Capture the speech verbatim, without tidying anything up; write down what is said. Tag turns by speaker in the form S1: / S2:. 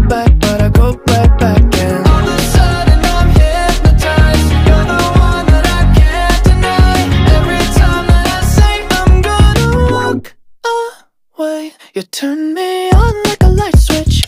S1: back, but I go right back in. All of a sudden I'm hypnotized. You're the one that I can't deny. Every time that I say I'm gonna walk away, you turn me on like a light switch.